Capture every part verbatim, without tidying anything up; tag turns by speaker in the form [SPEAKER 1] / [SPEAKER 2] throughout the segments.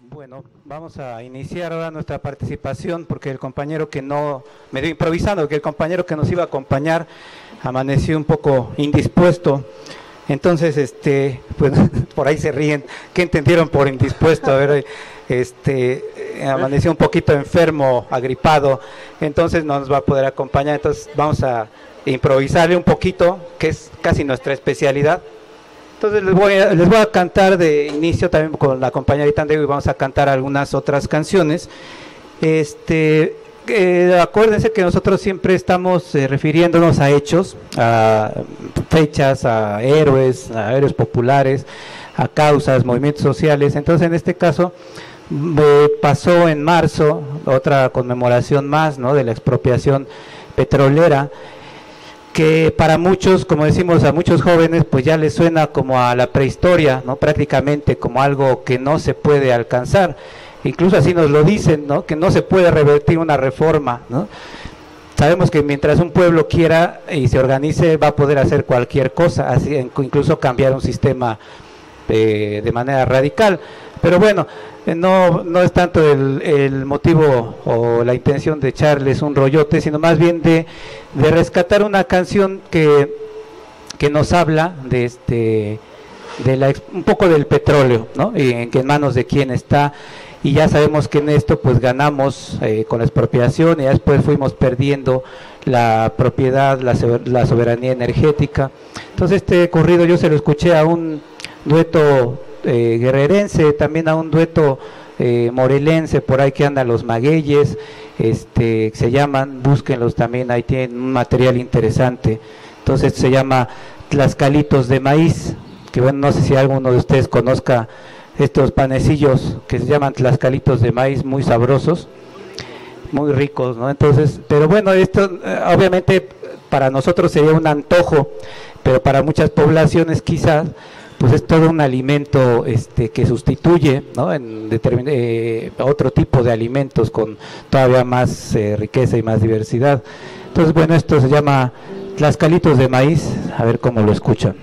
[SPEAKER 1] Bueno, vamos a iniciar ahora nuestra participación porque el compañero que no, medio improvisando, que el compañero que nos iba a acompañar amaneció un poco indispuesto. Entonces, este, pues por ahí se ríen. ¿Qué entendieron por indispuesto? A ver, este, amaneció un poquito enfermo, agripado, entonces no nos va a poder acompañar. Entonces vamos a improvisarle un poquito, que es casi nuestra especialidad. Entonces les voy a, les voy a cantar de inicio también con la compañerita Andreu y vamos a cantar algunas otras canciones. Este, eh, acuérdense que nosotros siempre estamos eh, refiriéndonos a hechos, a fechas, a héroes, a héroes populares, a causas, movimientos sociales. Entonces en este caso eh, pasó en marzo otra conmemoración más, ¿no?, de la expropiación petrolera, que para muchos, como decimos a muchos jóvenes, pues ya les suena como a la prehistoria, ¿no?, prácticamente como algo que no se puede alcanzar. Incluso así nos lo dicen, ¿no?, que no se puede revertir una reforma, ¿no? Sabemos que mientras un pueblo quiera y se organice va a poder hacer cualquier cosa, así, incluso cambiar un sistema eh, de manera radical. Pero bueno, no, no es tanto el, el motivo o la intención de echarles un rollote, sino más bien de, de rescatar una canción que, que nos habla de este de la, un poco del petróleo, ¿no?, y en qué manos de quién está. Y ya sabemos que en esto pues ganamos eh, con la expropiación y ya después fuimos perdiendo la propiedad, la, la soberanía energética. Entonces este corrido yo se lo escuché a un dueto eh, guerrerense, también a un dueto eh, morelense, por ahí que andan los magueyes, este, se llaman, búsquenlos también, ahí tienen un material interesante. Entonces se llama Tlaxcalitos de Maíz, que bueno, no sé si alguno de ustedes conozca estos panecillos que se llaman tlaxcalitos de maíz, muy sabrosos, muy ricos, ¿no? Entonces, pero bueno, esto obviamente para nosotros sería un antojo, pero para muchas poblaciones quizás, pues es todo un alimento este que sustituye, ¿no?, en determin eh, otro tipo de alimentos con todavía más eh, riqueza y más diversidad. Entonces, bueno, esto se llama Tlaxcalitos de Maíz, a ver cómo lo escuchan.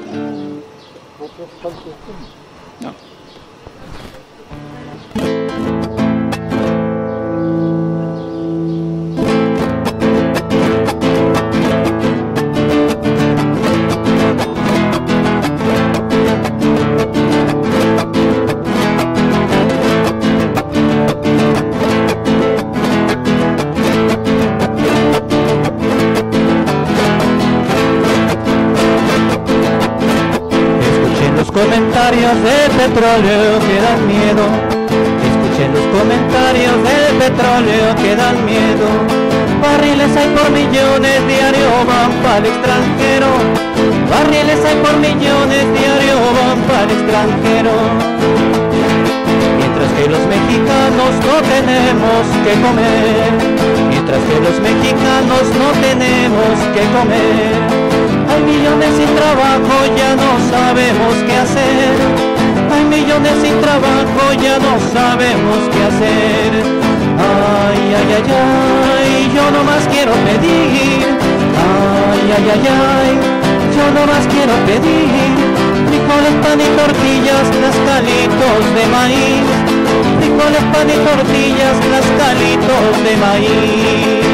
[SPEAKER 2] Comentarios del petróleo que dan miedo. Escuchen los comentarios del petróleo que dan miedo. Barriles hay por millones, diario van para el extranjero. Barriles hay por millones, diario van para el extranjero. Mientras que los mexicanos no tenemos que comer. Mientras que los mexicanos no tenemos que comer. Hay millones sin trabajo, ya no sabemos qué hacer. Hay millones sin trabajo, ya no sabemos qué hacer. Ay, ay, ay, ay, yo nomás quiero pedir. Ay, ay, ay, ay, yo nomás quiero pedir. Frijoles, pan y tortillas, tlaxcalitos de maíz. Frijoles, pan y tortillas, tlaxcalitos de maíz.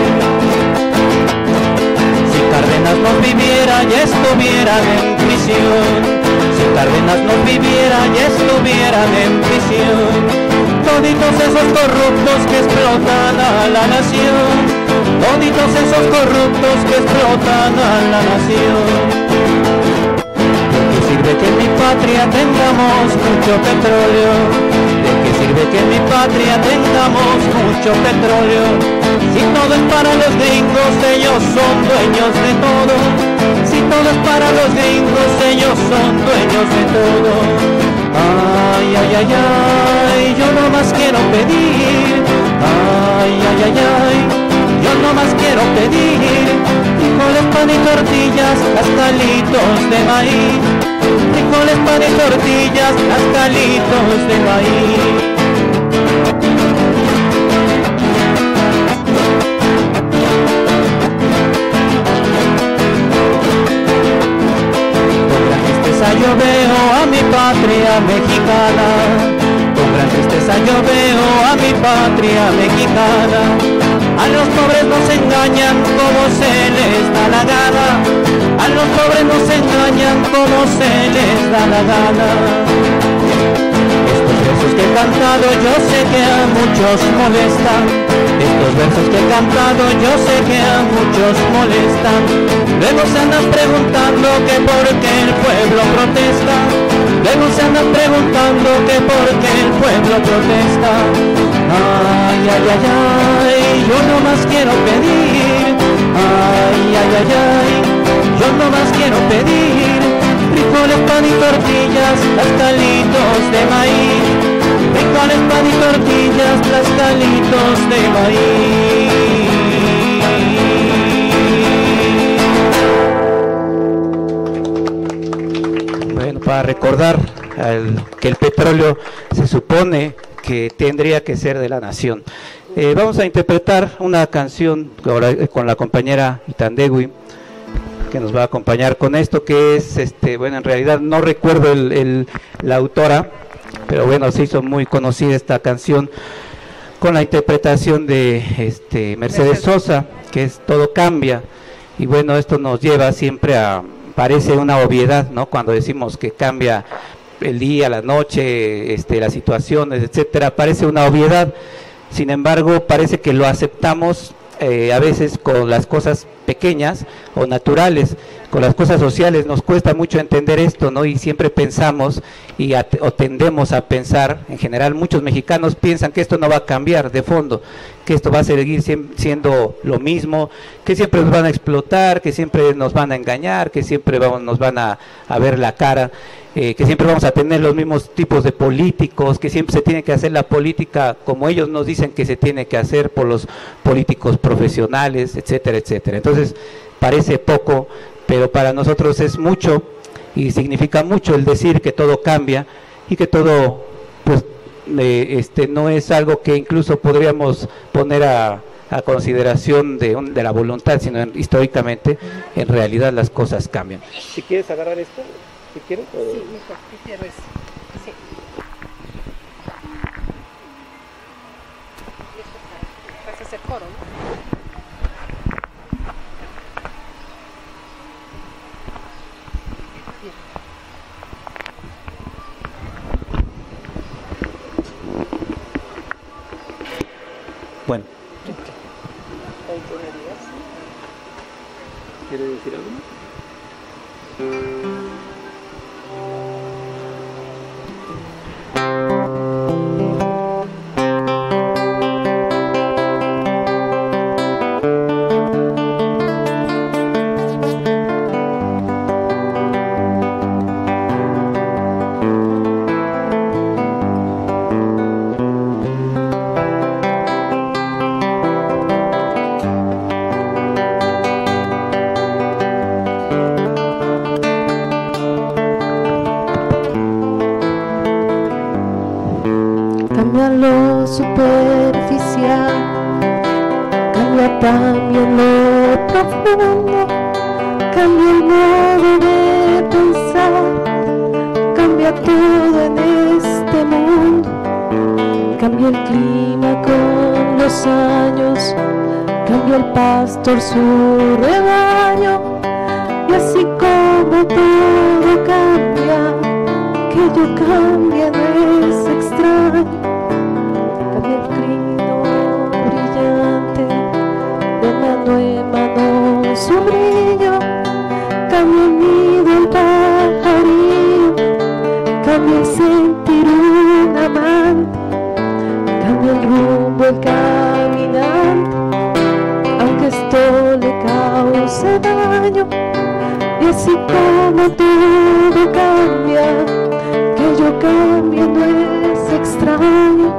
[SPEAKER 2] Si Cárdenas no viviera, ya estuvieran en prisión. Si Cárdenas no viviera, ya estuvieran en prisión. Toditos esos corruptos que explotan a la nación. Toditos esos corruptos que explotan a la nación. ¿De qué sirve que en mi patria tengamos mucho petróleo? ¿De qué sirve que en mi patria tengamos mucho petróleo? Si todo es para los gringos, ellos son dueños de todo. Si todo es para los gringos, ellos son dueños de todo. Ay, ay, ay, ay, yo nomás quiero pedir. Ay, ay, ay, ay, yo nomás quiero pedir. Frijoles, pan y tortillas, tlaxcalitos de maíz. Frijoles, pan y tortillas, tlaxcalitos de maíz. Yo veo a mi patria mexicana, con gran tristeza patria mexicana. A los pobres nos engañan como se les da la gana. A los pobres nos engañan como se les da la gana. Estos versos que he cantado yo sé que a muchos molestan. Estos versos que he cantado yo sé que a muchos molestan. Luego se andan preguntando que por qué el pueblo protesta. Luego se andan preguntando que por qué el pueblo protesta. Ay, ay, ay, ay, yo no más quiero pedir. Ay, ay, ay, ay, yo no más quiero pedir. Frijoles, pan y tortillas, tlaxcalitos de maíz. Frijoles, pan y tortillas, tlaxcalitos de maíz.
[SPEAKER 1] Bueno, para recordar al, que el petróleo se supone que tendría que ser de la nación. Eh, vamos a interpretar una canción con la compañera Itandegui, que nos va a acompañar con esto, que es, este, bueno, en realidad no recuerdo el, el, la autora, pero bueno, se hizo muy conocida esta canción con la interpretación de este, Mercedes Sosa, que es Todo Cambia, y bueno, esto nos lleva siempre a, parece una obviedad, ¿no? Cuando decimos que cambia el día, la noche, este, las situaciones, etcétera, parece una obviedad, sin embargo, parece que lo aceptamos eh, a veces con las cosas pequeñas o naturales. Con las cosas sociales nos cuesta mucho entender esto, ¿no? Y siempre pensamos y at o tendemos a pensar, en general muchos mexicanos piensan que esto no va a cambiar de fondo, que esto va a seguir siendo lo mismo, que siempre nos van a explotar, que siempre nos van a engañar, que siempre vamos, nos van a, a ver la cara, eh, que siempre vamos a tener los mismos tipos de políticos, que siempre se tiene que hacer la política como ellos nos dicen que se tiene que hacer por los políticos profesionales, etcétera, etcétera. Entonces parece poco, pero para nosotros es mucho y significa mucho el decir que todo cambia y que todo, pues, eh, este, no es algo que incluso podríamos poner a, a consideración de, un, de la voluntad, sino en, históricamente, en realidad las cosas cambian. Si quieres agarrar esto, si quieres. O...
[SPEAKER 3] Sí, mejor, ¿qué quiero eso? Sí. Vas a hacer coro, ¿no?
[SPEAKER 1] Bueno. ¿Quiere decir algo?
[SPEAKER 4] Cambia lo superficial, cambia también lo profundo, cambia el modo de pensar, cambia todo en este mundo, cambia el clima con los años, cambia el pastor su rebaño, y así como todo cambia, que yo cambie no es extraño. Cambia el crino brillante, de mano en mano su brillo, cambia el nido el pajarillo, cambia el sentir un amante, cambia el rumbo el caminante, aunque esto le cause daño, y así como todo cambia, que yo cambie no es extraño.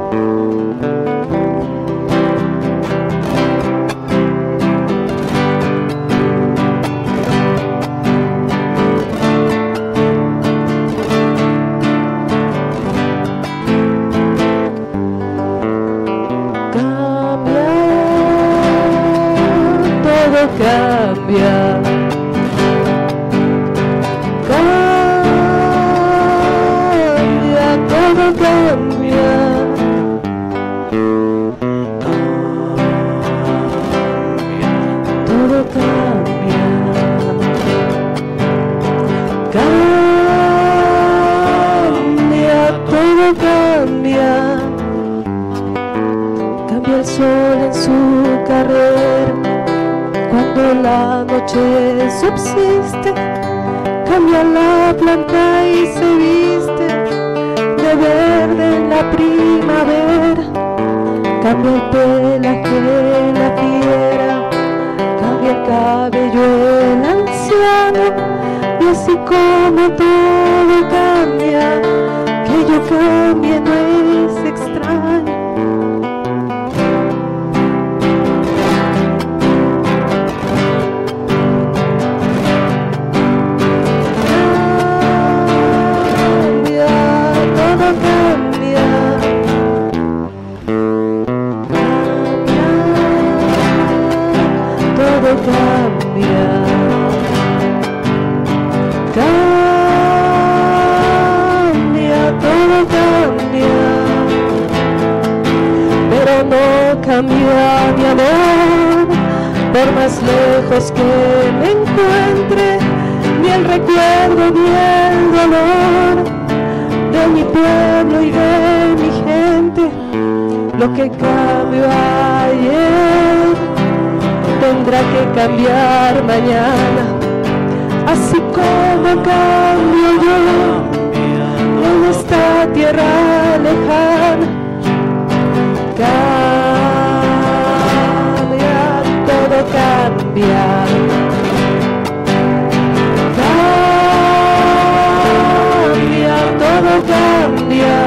[SPEAKER 4] Cambia, todo cambia. Cambia, todo cambia. cambia, cambia el sol en su carrera, cuando la noche subsiste, cambia la planta y se viste de verde en la primavera, cambia el pelaje en la fiera, cambia el cabello el anciano, y así como todo cambia, que yo cambie no es extraño. Cambia, todo cambia. Cambia, todo cambia. Cambia, todo cambia, pero no cambia mi amor, por más lejos que me encuentre, ni el recuerdo ni el dolor de mi pueblo y de mi gente. Lo que cambió ayer tendrá que cambiar mañana, así como cambio yo en esta tierra lejana. Cambia, todo cambia. Cambia, todo cambia.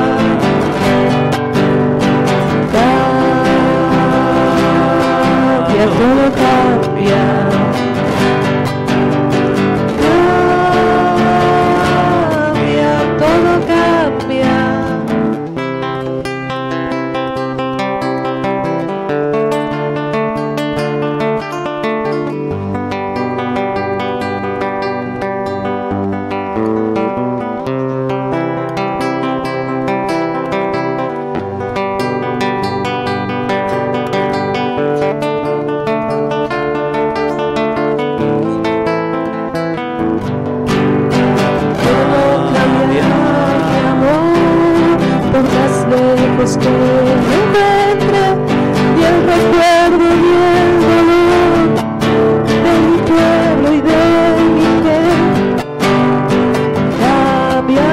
[SPEAKER 4] Cambia, todo cambia. Que me encuentre, y el recuerdo y el dolor de mi pueblo y de mi gente. Cambia,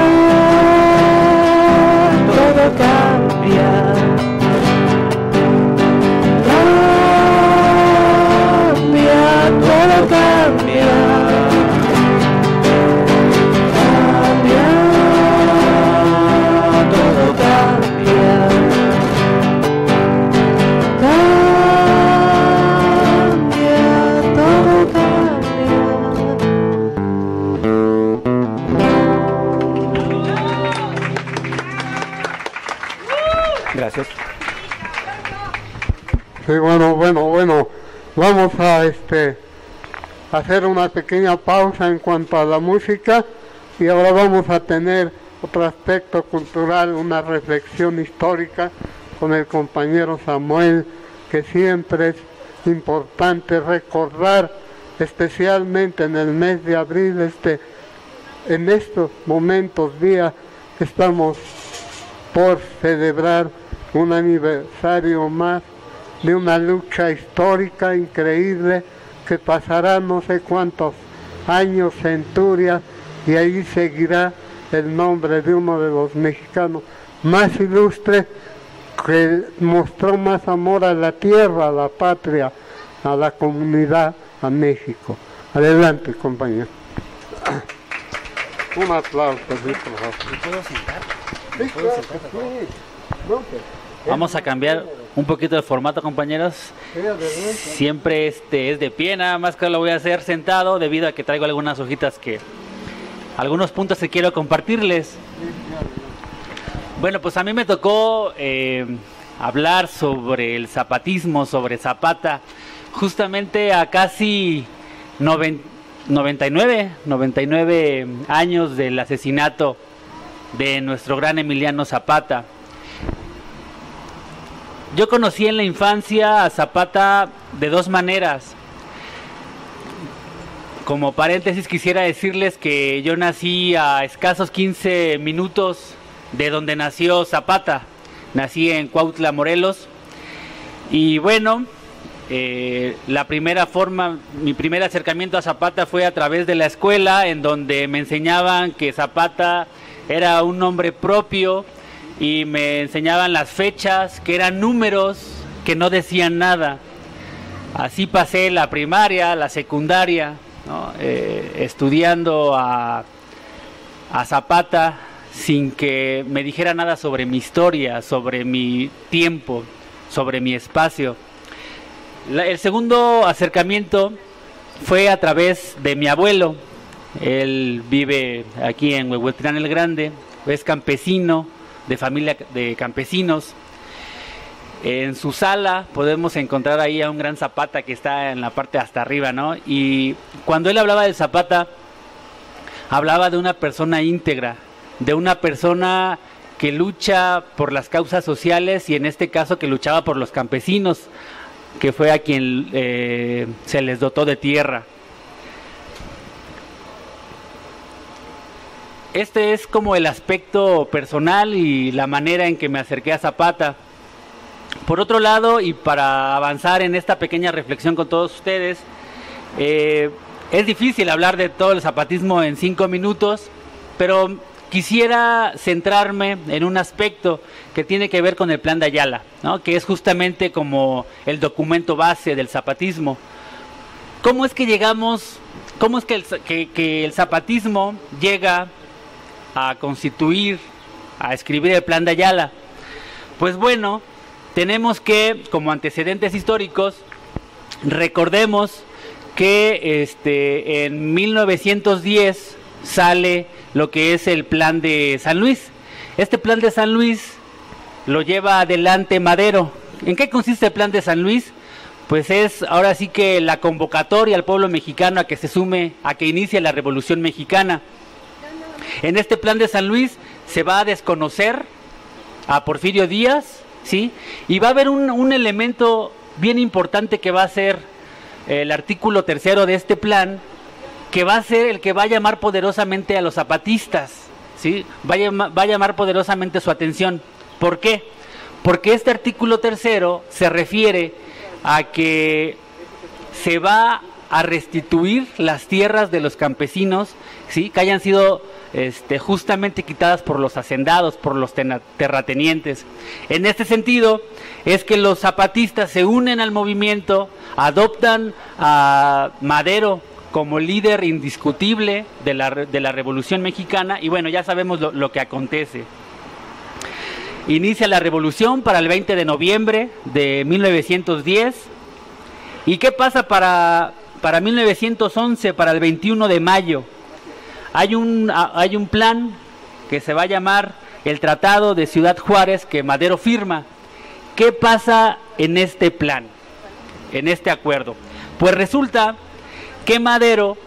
[SPEAKER 4] todo cambia. Cambia, todo cambia. Cambia, todo cambia.
[SPEAKER 1] Gracias.
[SPEAKER 5] Sí, bueno, bueno, bueno. Vamos a este hacer una pequeña pausa en cuanto a la música, y ahora vamos a tener otro aspecto cultural, una reflexión histórica con el compañero Samuel, que siempre es importante recordar, especialmente en el mes de abril, este, en estos momentos, días, estamos por celebrar un aniversario más de una lucha histórica increíble que pasará no sé cuántos años, centurias, y ahí seguirá el nombre de uno de los mexicanos más ilustres, que mostró más amor a la tierra, a la patria, a la comunidad, a México. Adelante, compañero. Un aplauso, sí, por favor.
[SPEAKER 6] ¿Me puedo sentar?
[SPEAKER 5] Sí,
[SPEAKER 6] ¿Me puedo
[SPEAKER 5] claro,
[SPEAKER 6] sentar, por
[SPEAKER 5] sí.
[SPEAKER 6] favor?
[SPEAKER 5] No, pues,
[SPEAKER 6] Vamos a cambiar un poquito de formato, compañeros.
[SPEAKER 5] sí, adelante.
[SPEAKER 6] Siempre este es de pie, nada más que lo voy a hacer sentado debido a que traigo algunas hojitas que... algunos puntos que quiero compartirles. Bueno, pues a mí me tocó eh, hablar sobre el zapatismo, sobre Zapata, justamente a casi noventa y nueve años del asesinato de nuestro gran Emiliano Zapata. Yo conocí en la infancia a Zapata de dos maneras. Como paréntesis quisiera decirles que yo nací a escasos quince minutos de donde nació Zapata. Nací en Cuautla, Morelos. Y bueno, eh, la primera forma, mi primer acercamiento a Zapata fue a través de la escuela, en donde me enseñaban que Zapata era un nombre propio y me enseñaban las fechas, que eran números que no decían nada. Así pasé la primaria, la secundaria, ¿no? eh, estudiando a, a Zapata sin que me dijera nada sobre mi historia, sobre mi tiempo, sobre mi espacio. La, el segundo acercamiento fue a través de mi abuelo. Él vive aquí en Huehuetlán el Grande, es campesino, de familia de campesinos. En su sala podemos encontrar ahí a un gran Zapata que está en la parte hasta arriba, ¿no? Y cuando él hablaba del Zapata, hablaba de una persona íntegra, de una persona que lucha por las causas sociales y en este caso que luchaba por los campesinos, que fue a quien eh, se les dotó de tierra. Este es como el aspecto personal y la manera en que me acerqué a Zapata. Por otro lado, y para avanzar en esta pequeña reflexión con todos ustedes, eh, es difícil hablar de todo el zapatismo en cinco minutos, pero quisiera centrarme en un aspecto que tiene que ver con el Plan de Ayala, ¿no? Que es justamente como el documento base del zapatismo. ¿Cómo es que llegamos, cómo es que el, que, que el zapatismo llega a constituir, a escribir el Plan de Ayala? Pues bueno, tenemos que, como antecedentes históricos, recordemos que este, en mil novecientos diez sale lo que es el Plan de San Luis. Este Plan de San Luis lo lleva adelante Madero. ¿En qué consiste el Plan de San Luis? Pues es ahora sí que la convocatoria al pueblo mexicano a que se sume, a que inicie la Revolución Mexicana. En este Plan de San Luis se va a desconocer a Porfirio Díaz, ¿sí? Y va a haber un, un elemento bien importante que va a ser el artículo tercero de este plan, que va a ser el que va a llamar poderosamente a los zapatistas, ¿sí? Va a, llama, va a llamar poderosamente su atención. ¿Por qué? Porque este artículo tercero se refiere a que se va a restituir las tierras de los campesinos, ¿sí? Que hayan sido este, justamente quitadas por los hacendados, por los terratenientes. En este sentido es que los zapatistas se unen al movimiento, adoptan a Madero como líder indiscutible de la, de la Revolución Mexicana, y bueno, ya sabemos lo, lo que acontece. Inicia la revolución para el veinte de noviembre de mil novecientos diez. ¿Y qué pasa para, para mil novecientos once, para el veintiuno de mayo? Hay un, hay un plan que se va a llamar el Tratado de Ciudad Juárez, que Madero firma. ¿Qué pasa en este plan, en este acuerdo? Pues resulta que Madero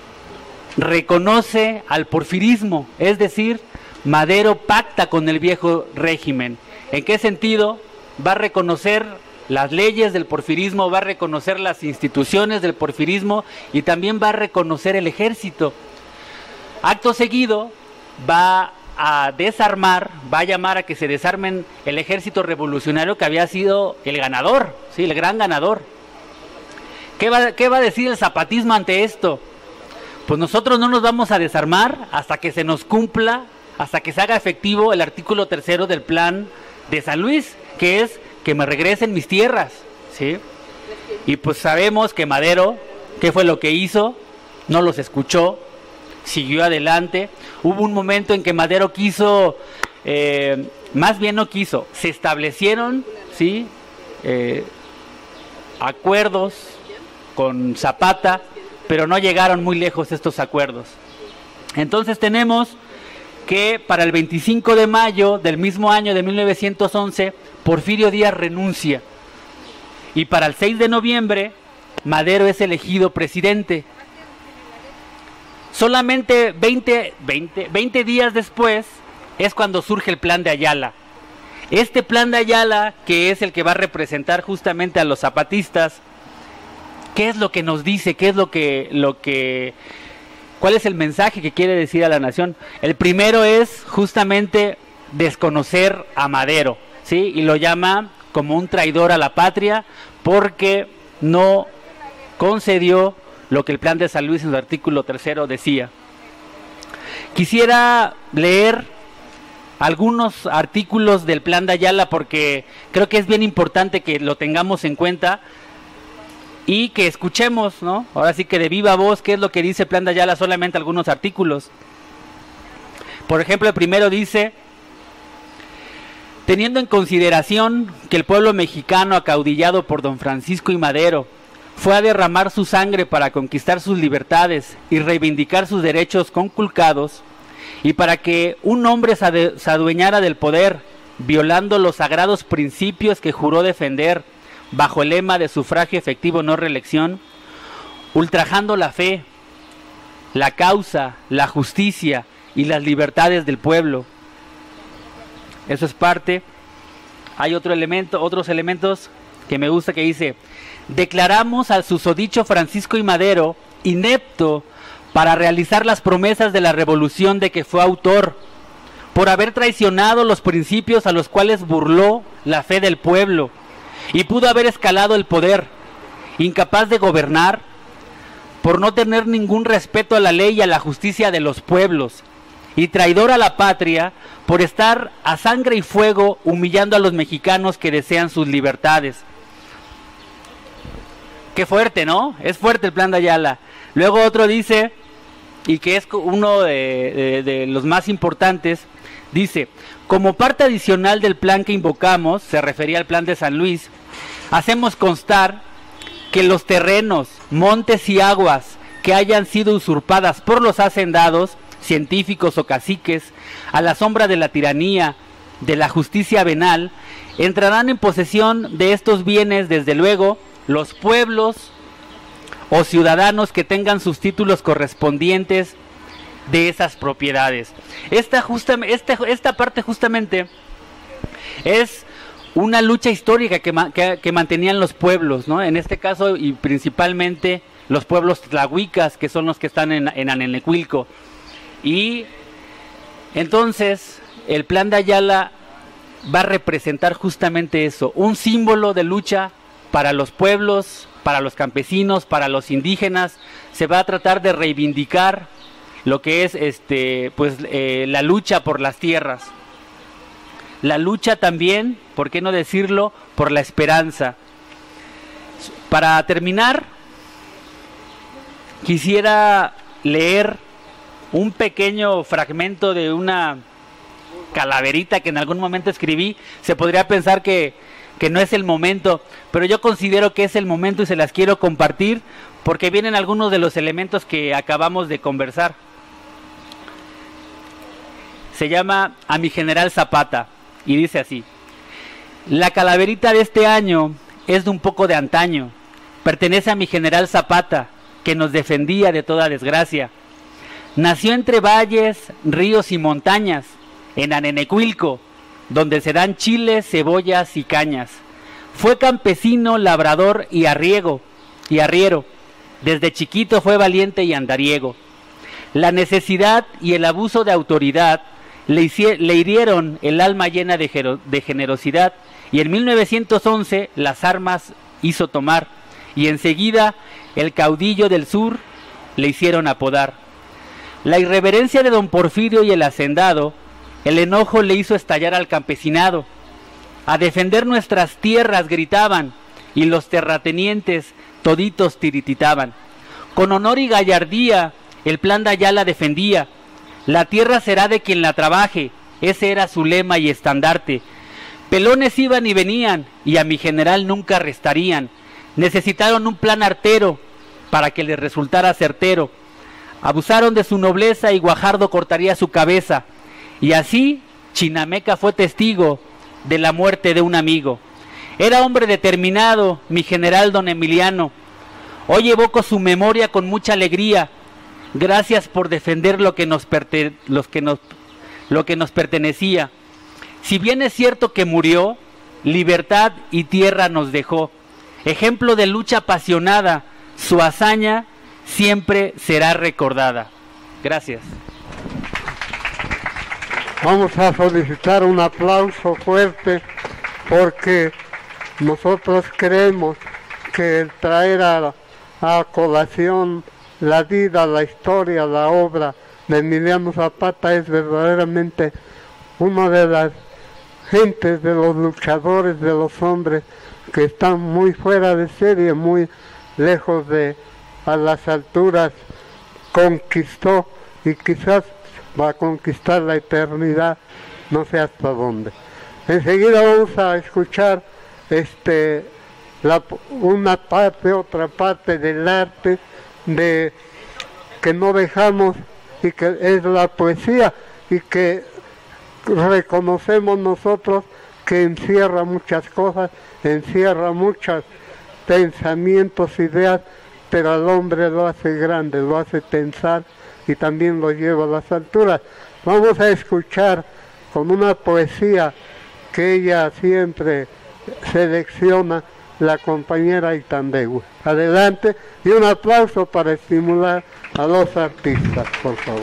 [SPEAKER 6] reconoce al porfirismo, es decir, Madero pacta con el viejo régimen. ¿En qué sentido? Va a reconocer las leyes del porfirismo, va a reconocer las instituciones del porfirismo y también va a reconocer el ejército. Acto seguido va a desarmar, va a llamar a que se desarmen el ejército revolucionario que había sido el ganador, ¿sí? El gran ganador. ¿Qué va, qué va a decir el zapatismo ante esto? Pues nosotros no nos vamos a desarmar hasta que se nos cumpla, hasta que se haga efectivo el artículo tercero del Plan de San Luis, que es que me regresen mis tierras, ¿sí? Y pues sabemos que Madero, ¿qué fue lo que hizo? No los escuchó, siguió adelante. Hubo un momento en que Madero quiso, eh, más bien no quiso, se establecieron, ¿sí? Eh, acuerdos con Zapata, pero no llegaron muy lejos estos acuerdos. Entonces tenemos que para el veinticinco de mayo del mismo año de mil novecientos once, Porfirio Díaz renuncia. Y para el seis de noviembre, Madero es elegido presidente. Solamente veinte, veinte, veinte días después es cuando surge el Plan de Ayala. Este Plan de Ayala, que es el que va a representar justamente a los zapatistas, ¿qué es lo que nos dice? ¿Qué es lo que, lo que, cuál es el mensaje que quiere decir a la nación? El primero es justamente desconocer a Madero, ¿sí? Y lo llama como un traidor a la patria porque no concedió lo que el Plan de San Luis en su artículo tercero decía. Quisiera leer algunos artículos del Plan de Ayala porque creo que es bien importante que lo tengamos en cuenta y que escuchemos, ¿no? Ahora sí que de viva voz qué es lo que dice el Plan de Ayala, solamente algunos artículos. Por ejemplo, el primero dice: teniendo en consideración que el pueblo mexicano acaudillado por don Francisco y Madero fue a derramar su sangre para conquistar sus libertades y reivindicar sus derechos conculcados, y para que un hombre se adueñara del poder, violando los sagrados principios que juró defender bajo el lema de sufragio efectivo no reelección, ultrajando la fe, la causa, la justicia y las libertades del pueblo. Eso es parte. Hay otro elemento, otros elementos que me gusta, que dice: declaramos al susodicho Francisco y Madero inepto para realizar las promesas de la revolución de que fue autor, por haber traicionado los principios a los cuales burló la fe del pueblo, y pudo haber escalado el poder, incapaz de gobernar, por no tener ningún respeto a la ley y a la justicia de los pueblos, y traidor a la patria, por estar a sangre y fuego humillando a los mexicanos que desean sus libertades. Qué fuerte, ¿no? Es fuerte el Plan de Ayala. Luego otro dice, y que es uno de, de, de los más importantes, dice: como parte adicional del plan que invocamos, se refería al Plan de San Luis, hacemos constar que los terrenos, montes y aguas que hayan sido usurpadas por los hacendados, científicos o caciques, a la sombra de la tiranía, de la justicia venal, entrarán en posesión de estos bienes, desde luego, los pueblos o ciudadanos que tengan sus títulos correspondientes de esas propiedades. Esta, justa, esta, esta parte justamente es una lucha histórica que, que, que mantenían los pueblos, ¿no? En este caso, y principalmente los pueblos tlahuicas, que son los que están en, en Anenecuilco. Y entonces el Plan de Ayala va a representar justamente eso, un símbolo de lucha para los pueblos, para los campesinos, para los indígenas. Se va a tratar de reivindicar lo que es este pues eh, la lucha por las tierras, la lucha también, ¿por qué no decirlo?, por la esperanza. Para terminar, quisiera leer un pequeño fragmento de una calaverita que en algún momento escribí. Se podría pensar que, que no es el momento, pero yo considero que es el momento y se las quiero compartir porque vienen algunos de los elementos que acabamos de conversar. Se llama A mi general Zapata y dice así: la calaverita de este año es de un poco de antaño, pertenece a mi general Zapata, que nos defendía de toda desgracia. Nació entre valles, ríos y montañas, en Anenecuilco, donde se dan chiles, cebollas y cañas. Fue campesino, labrador y arriego, y arriero. Desde chiquito fue valiente y andariego. La necesidad y el abuso de autoridad le, hici- le hirieron el alma llena de, gero- de generosidad, y en mil novecientos once las armas hizo tomar, y enseguida el caudillo del sur le hicieron apodar. La irreverencia de don Porfirio y el hacendado, el enojo le hizo estallar al campesinado. A defender nuestras tierras gritaban, y los terratenientes toditos tirititaban. Con honor y gallardía el Plan de Ayala defendía. La tierra será de quien la trabaje, ese era su lema y estandarte. Pelones iban y venían, y a mi general nunca arrestarían. Necesitaron un plan artero para que les resultara certero. Abusaron de su nobleza y Guajardo cortaría su cabeza. Y así Chinameca fue testigo de la muerte de un amigo. Era hombre determinado, mi general don Emiliano. Hoy evoco su memoria con mucha alegría. Gracias por defender lo que nos, perte- los que nos, lo que nos pertenecía. Si bien es cierto que murió, libertad y tierra nos dejó. Ejemplo de lucha apasionada, su hazaña siempre será recordada. Gracias.
[SPEAKER 5] Vamos a solicitar un aplauso fuerte porque nosotros creemos que el traer a, a colación la vida, la historia, la obra de Emiliano Zapata es verdaderamente una de las gentes, de los luchadores, de los hombres que están muy fuera de serie, muy lejos de a las alturas conquistó y quizás va a conquistar la eternidad, no sé hasta dónde. Enseguida vamos a escuchar este, la, una parte, otra parte del arte de, que no dejamos y que es la poesía y que reconocemos nosotros que encierra muchas cosas, encierra muchos pensamientos, ideas, pero al hombre lo hace grande, lo hace pensar y también lo lleva a las alturas. Vamos a escuchar con una poesía que ella siempre selecciona, la compañera Itandegui. Adelante y un aplauso para estimular a los artistas, por favor.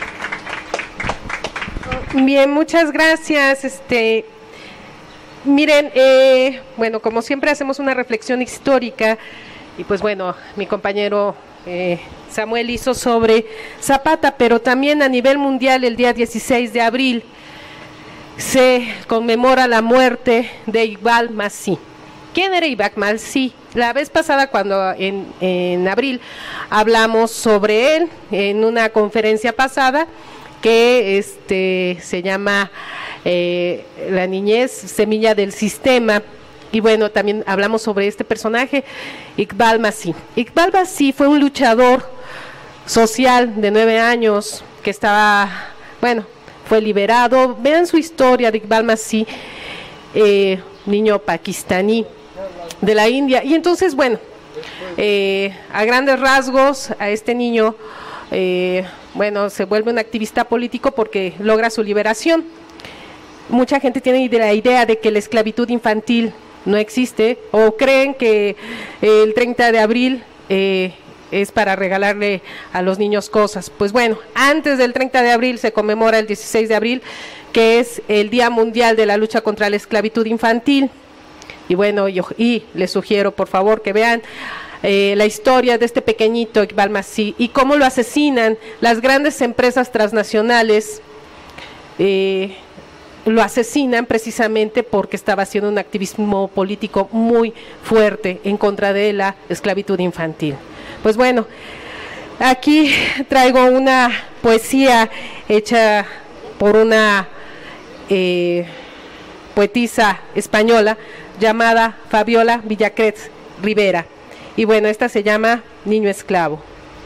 [SPEAKER 3] Bien, muchas gracias. Este, miren, eh, bueno, como siempre hacemos una reflexión histórica y pues bueno, mi compañero eh, Samuel hizo sobre Zapata, pero también a nivel mundial el día dieciséis de abril se conmemora la muerte de Iqbal Masih. ¿Quién era Iqbal Masih? La vez pasada, cuando en, en abril hablamos sobre él en una conferencia pasada que este se llama eh, La niñez, semilla del sistema. Y bueno, también hablamos sobre este personaje, Iqbal Masih. Iqbal Masih fue un luchador social de nueve años que estaba, bueno, fue liberado. Vean su historia de Iqbal Masih, eh, niño pakistaní de la India. Y entonces, bueno, eh, a grandes rasgos, a este niño, eh, bueno, se vuelve un activista político porque logra su liberación. Mucha gente tiene la idea de que la esclavitud infantil no existe, o creen que el treinta de abril eh, es para regalarle a los niños cosas. Pues bueno, antes del treinta de abril se conmemora el dieciséis de abril, que es el Día Mundial de la Lucha contra la Esclavitud Infantil. Y bueno, yo, y les sugiero por favor que vean eh, la historia de este pequeñito Iqbal Masih y cómo lo asesinan las grandes empresas transnacionales. Eh, lo asesinan precisamente porque estaba haciendo un activismo político muy fuerte en contra de la esclavitud infantil. Pues bueno, aquí traigo una poesía hecha por una eh, poetisa española llamada Fabiola Villacret Rivera. Y bueno, esta se llama Niño Esclavo.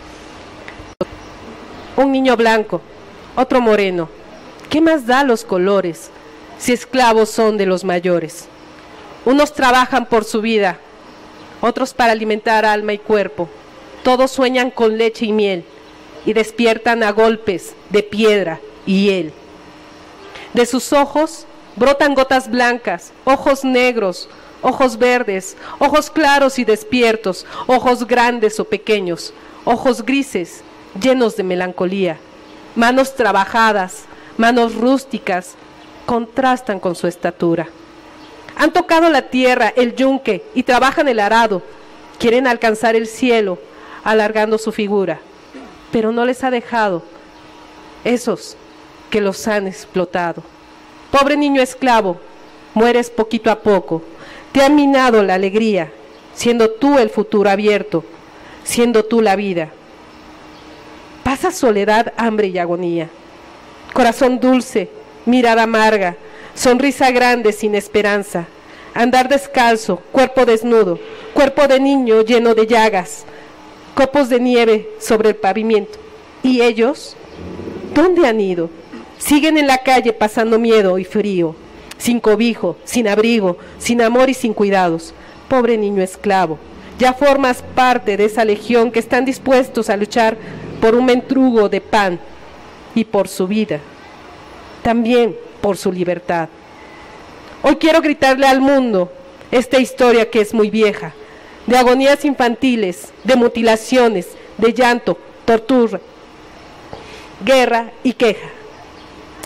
[SPEAKER 3] Un niño blanco, otro moreno. ¿Qué más da los colores si esclavos son de los mayores? Unos trabajan por su vida, otros para alimentar alma y cuerpo. Todos sueñan con leche y miel y despiertan a golpes de piedra y hiel. De sus ojos brotan gotas blancas, ojos negros, ojos verdes, ojos claros y despiertos, ojos grandes o pequeños, ojos grises llenos de melancolía, manos trabajadas, manos rústicas, contrastan con su estatura. Han tocado la tierra, el yunque, y trabajan el arado. Quieren alcanzar el cielo, alargando su figura, pero no les ha dejado esos que los han explotado. Pobre niño esclavo, mueres poquito a poco. Te ha minado la alegría, siendo tú el futuro abierto, siendo tú la vida. Pasa soledad, hambre y agonía. Corazón dulce, mirada amarga, sonrisa grande sin esperanza, andar descalzo, cuerpo desnudo, cuerpo de niño lleno de llagas, copos de nieve sobre el pavimento. ¿Y ellos? ¿Dónde han ido? Siguen en la calle pasando miedo y frío, sin cobijo, sin abrigo, sin amor y sin cuidados. Pobre niño esclavo, ya formas parte de esa legión que están dispuestos a luchar por un mendrugo de pan y por su vida, también por su libertad. Hoy quiero gritarle al mundo esta historia que es muy vieja, de agonías infantiles, de mutilaciones, de llanto, tortura, guerra y queja.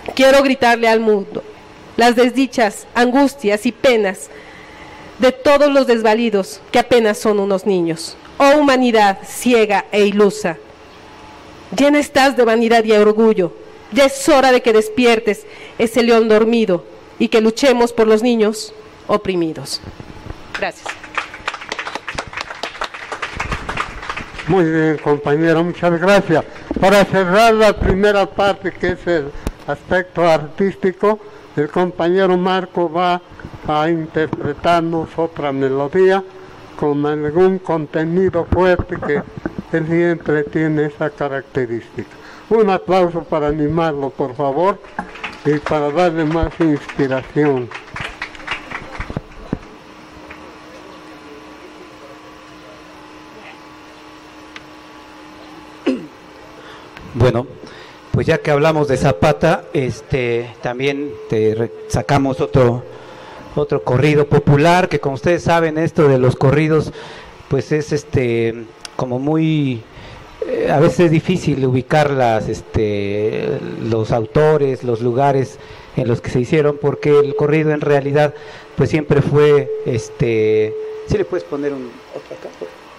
[SPEAKER 3] quiero gritarle al mundo las desdichas, angustias y penas de todos los desvalidos que apenas son unos niños. Oh humanidad ciega e ilusa, llena estás de vanidad y orgullo. Ya es hora de que despiertes ese león dormido y que luchemos por los niños oprimidos. Gracias.
[SPEAKER 5] Muy bien, compañero, muchas gracias. Para cerrar la primera parte, que es el aspecto artístico, el compañero Marco va a interpretarnos otra melodía con algún contenido fuerte que él siempre tiene esa característica. Un aplauso para animarlo, por favor, y para darle más inspiración.
[SPEAKER 1] Bueno, pues ya que hablamos de Zapata, este, también te sacamos otro, otro corrido popular, que como ustedes saben, esto de los corridos, pues es este, como muy, eh, a veces es difícil ubicar las, este, los autores, los lugares en los que se hicieron, porque el corrido en realidad, pues siempre fue, este, ¿sí le puedes poner un otro acá?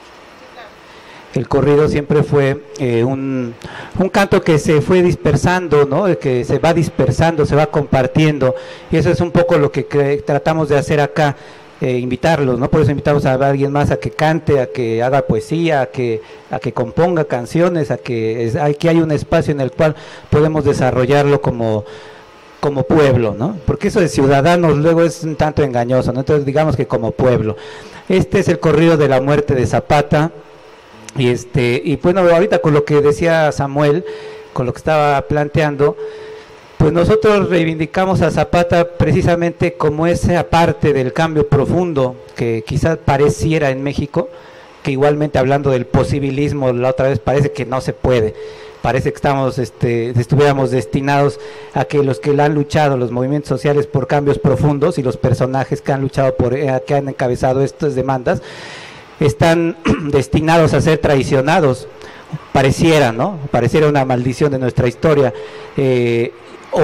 [SPEAKER 1] El corrido siempre fue eh, un, un canto que se fue dispersando, ¿no? Que se va dispersando, se va compartiendo, y eso es un poco lo que tratamos de hacer acá, eh, invitarlos, ¿no? Por eso invitamos a alguien más a que cante, a que haga poesía, a que, a que componga canciones, a que es, aquí hay un espacio en el cual podemos desarrollarlo como, como pueblo, ¿no? Porque eso de ciudadanos luego es un tanto engañoso, ¿no? Entonces digamos que como pueblo. Este es el corrido de la muerte de Zapata. Y este y bueno, ahorita con lo que decía Samuel, con lo que estaba planteando, pues nosotros reivindicamos a Zapata precisamente como esa parte del cambio profundo que quizás pareciera en México, que igualmente hablando del posibilismo la otra vez parece que no se puede. Parece que estamos, este, estuviéramos destinados a que los que han luchado, los movimientos sociales por cambios profundos y los personajes que han luchado por, eh, que han encabezado estas demandas, están destinados a ser traicionados, pareciera, ¿no? Pareciera una maldición de nuestra historia, eh,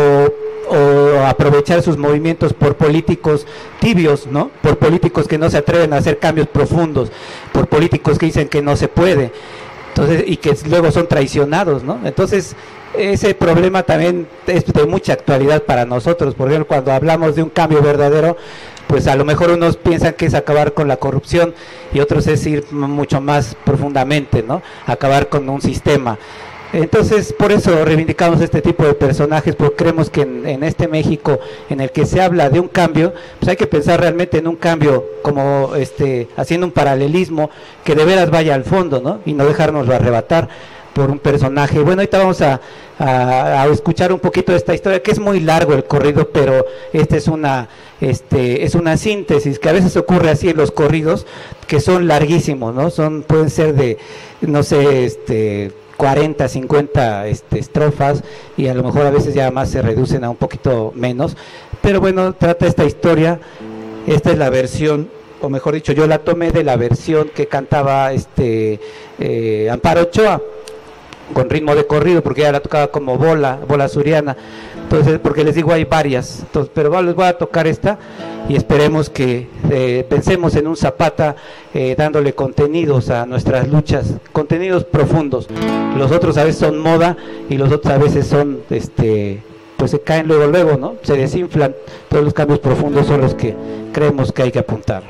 [SPEAKER 1] o, o aprovechar sus movimientos por políticos tibios, ¿no? Por políticos que no se atreven a hacer cambios profundos, por políticos que dicen que no se puede, entonces, y que luego son traicionados, ¿no? Entonces, ese problema también es de mucha actualidad para nosotros. Por ejemplo, cuando hablamos de un cambio verdadero, pues a lo mejor unos piensan que es acabar con la corrupción y otros es ir mucho más profundamente, ¿no? Acabar con un sistema. Entonces, por eso reivindicamos este tipo de personajes, porque creemos que en, en este México en el que se habla de un cambio, pues hay que pensar realmente en un cambio como este, haciendo un paralelismo que de veras vaya al fondo, ¿no? Y no dejárnoslo arrebatar por un personaje. Bueno, ahorita vamos a, a, a escuchar un poquito de esta historia, que es muy largo el corrido, pero esta es una, este, es una síntesis que a veces ocurre así en los corridos, que son larguísimos, ¿no? Son, pueden ser de, no sé, este, cuarenta, cincuenta este, estrofas, y a lo mejor a veces ya más se reducen a un poquito menos, pero bueno, trata esta historia. Esta es la versión, o mejor dicho, yo la tomé de la versión que cantaba este eh, Amparo Ochoa, con ritmo de corrido, porque ella la tocaba como bola, bola suriana. Entonces, porque les digo, hay varias, entonces, pero bueno, les voy a tocar esta y esperemos que eh, pensemos en un Zapata eh, dándole contenidos a nuestras luchas, contenidos profundos. Los otros a veces son moda y los otros a veces son, este, pues se caen luego, luego, ¿no? Se desinflan. Todos los cambios profundos son los que creemos que hay que apuntar.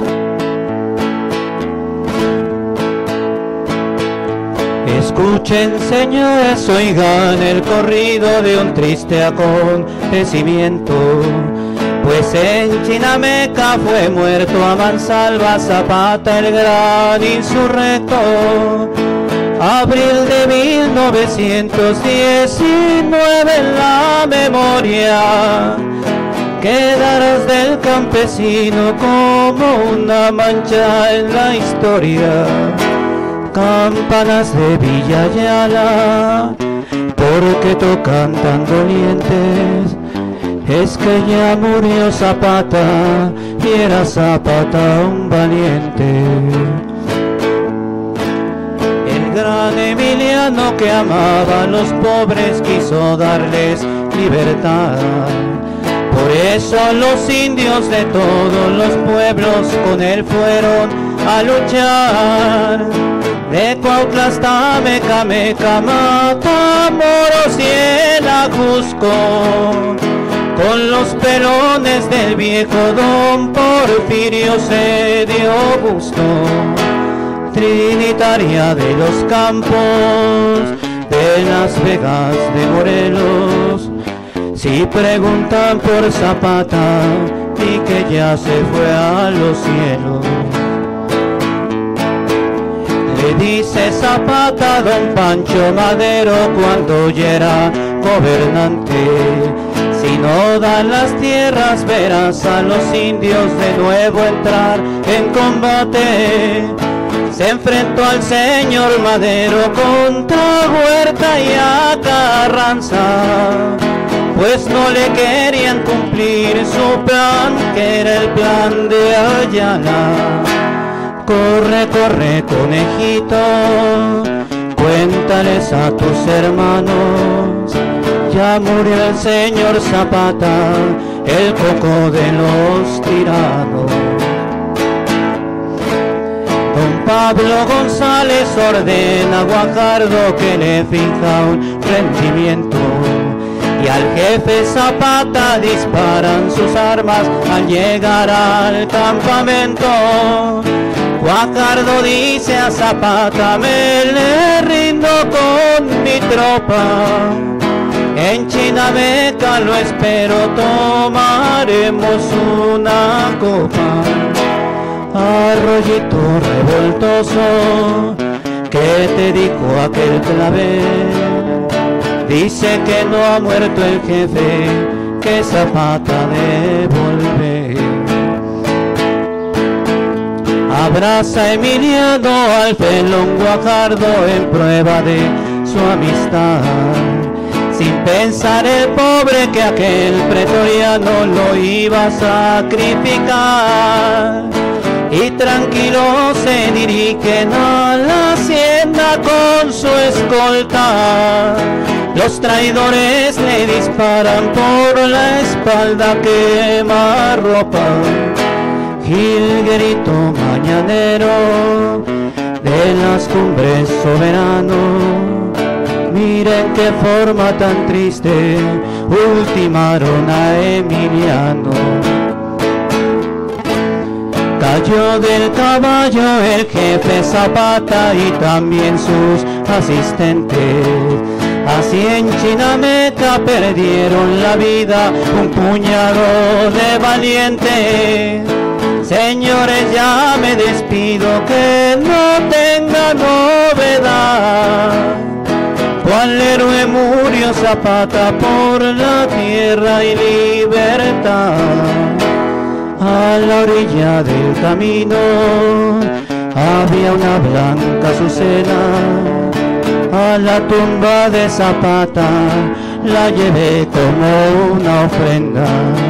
[SPEAKER 2] Escuchen, señores, oigan el corrido de un triste acontecimiento, pues en Chinameca fue muerto a mansalva Zapata, el gran insurrecto. Abril de mil novecientos diecinueve en la memoria quedarás del campesino como una mancha en la historia. Campanas de Villa Ayala, porque tocan tan dolientes, es que ya murió Zapata y era Zapata un valiente. El gran Emiliano que amaba a los pobres quiso darles libertad. Por eso los indios de todos los pueblos con él fueron a luchar. De Cuautla hasta Mecameca, Matamoros y el Ajusco, con los pelones del viejo don Porfirio se dio gusto. Trinitaria de los campos, de Las Vegas de Morelos, si preguntan por Zapata, di que ya se fue a los cielos. Le dice Zapata a don Pancho Madero cuando ya era gobernante: si no dan las tierras verás a los indios de nuevo entrar en combate. Se enfrentó al señor Madero contra Huerta y a Carranza, pues no le querían cumplir su plan, que era el plan de Ayala. Corre, corre, conejito, cuéntales a tus hermanos, ya murió el señor Zapata, el coco de los tiranos. Don Pablo González ordena a Guajardo que le fija un rendimiento, y al jefe Zapata disparan sus armas al llegar al campamento. Guajardo dice a Zapata: me le rindo con mi tropa, en Chinameca lo espero, tomaremos una copa. Arroyito revoltoso, ¿qué te dijo aquel clavel? Dice que no ha muerto el jefe, que Zapata devolver. Abraza a Emiliano al pelón Guajardo en prueba de su amistad, sin pensar el pobre que aquel pretoriano lo iba a sacrificar. Y tranquilo se dirigen a la hacienda con su escolta. Los traidores le disparan por la espalda, quema ropa. Jilguerito mañanero de las cumbres soberano, miren qué forma tan triste ultimaron a Emiliano. Cayó del caballo el jefe Zapata y también sus asistentes. Así en Chinameca perdieron la vida un puñado de valientes. Señores, ya me despido, que no tenga novedad. ¿Cuál héroe murió Zapata por la tierra y libertad? A la orilla del camino había una blanca azucena. A la tumba de Zapata la llevé como una ofrenda.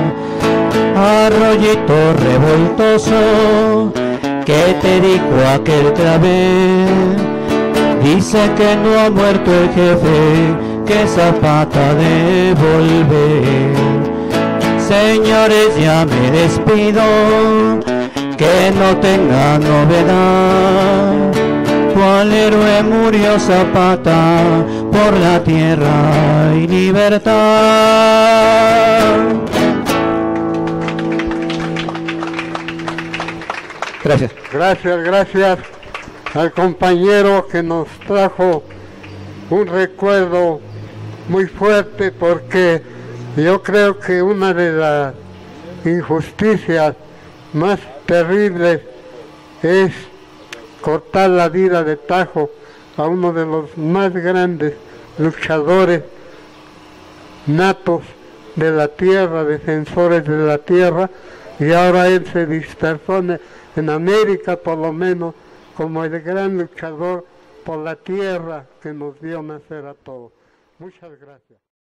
[SPEAKER 2] Arroyito revoltoso, ¿qué te dijo aquel clavel? Dice que no ha muerto el jefe, que Zapata devolver. Señores, ya me despido, que no tenga novedad. ¿Cuál héroe murió Zapata por la tierra y libertad?
[SPEAKER 1] Gracias.
[SPEAKER 5] Gracias, gracias al compañero que nos trajo un recuerdo muy fuerte, porque yo creo que una de las injusticias más terribles es cortar la vida de tajo a uno de los más grandes luchadores natos de la tierra, defensores de la tierra, y ahora él se dispersó en, en América, por lo menos, como el gran luchador por la tierra que nos dio nacer a todos. Muchas gracias.